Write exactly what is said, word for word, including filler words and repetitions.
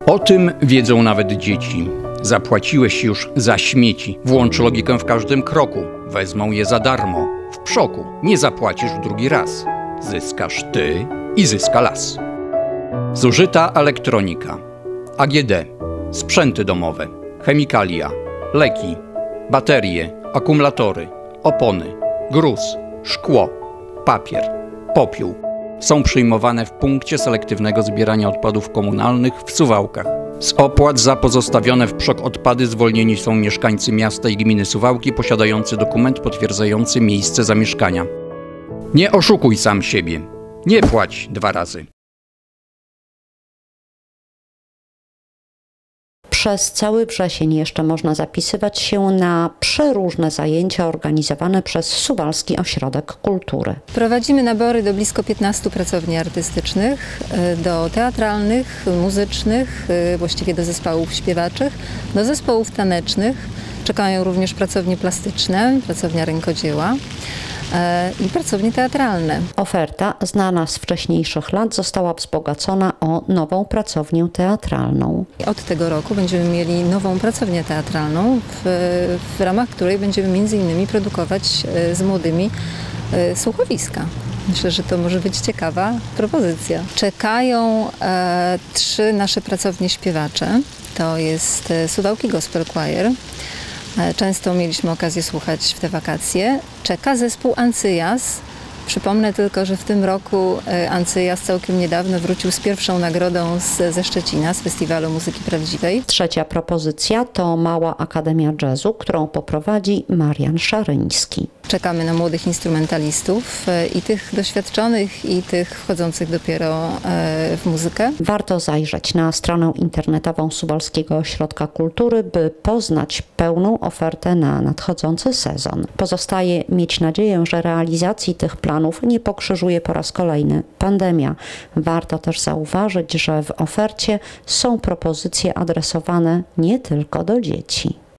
O tym wiedzą nawet dzieci. Zapłaciłeś już za śmieci. Włącz logikę w każdym kroku. Wezmą je za darmo. W przoku nie zapłacisz drugi raz. Zyskasz ty i zyska las. Zużyta elektronika. A G D. Sprzęty domowe. Chemikalia. Leki. Baterie. Akumulatory. Opony. Gruz. Szkło. Papier. Popiół. Są przyjmowane w punkcie selektywnego zbierania odpadów komunalnych w Suwałkach. Z opłat za pozostawione w przok odpady zwolnieni są mieszkańcy miasta i gminy Suwałki posiadający dokument potwierdzający miejsce zamieszkania. Nie oszukuj sam siebie. Nie płać dwa razy. Przez cały wrzesień jeszcze można zapisywać się na przeróżne zajęcia organizowane przez Suwalski Ośrodek Kultury. Prowadzimy nabory do blisko piętnastu pracowni artystycznych, do teatralnych, muzycznych, właściwie do zespołów śpiewaczych, do zespołów tanecznych. Czekają również pracownie plastyczne, pracownia rękodzieła i pracownie teatralne. Oferta, znana z wcześniejszych lat, została wzbogacona o nową pracownię teatralną. Od tego roku będziemy mieli nową pracownię teatralną, w, w ramach której będziemy między innymi produkować z młodymi słuchowiska. Myślę, że to może być ciekawa propozycja. Czekają e, trzy nasze pracownie śpiewacze. To jest Suwałki Gospel Choir. Często mieliśmy okazję słuchać w te wakacje. Czeka zespół Ancyjas. Przypomnę tylko, że w tym roku Ancyjas całkiem niedawno wrócił z pierwszą nagrodą z, ze Szczecina, z Festiwalu Muzyki Prawdziwej. Trzecia propozycja to Mała Akademia Jazzu, którą poprowadzi Marian Szaryński. Czekamy na młodych instrumentalistów i tych doświadczonych, i tych wchodzących dopiero w muzykę. Warto zajrzeć na stronę internetową Suwalskiego Ośrodka Kultury, by poznać pełną ofertę na nadchodzący sezon. Pozostaje mieć nadzieję, że realizacji tych planów nie pokrzyżuje po raz kolejny pandemia. Warto też zauważyć, że w ofercie są propozycje adresowane nie tylko do dzieci.